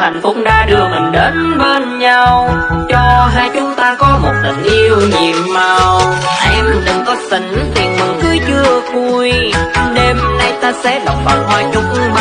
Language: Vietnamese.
hạnh phúc đã đưa mình đến bên nhau, cho hai chúng ta có một tình yêu nhiệm màu. Em đừng có xỉn tiền mừng cưới chưa vui, đêm nay ta sẽ đọc phần hoa chúc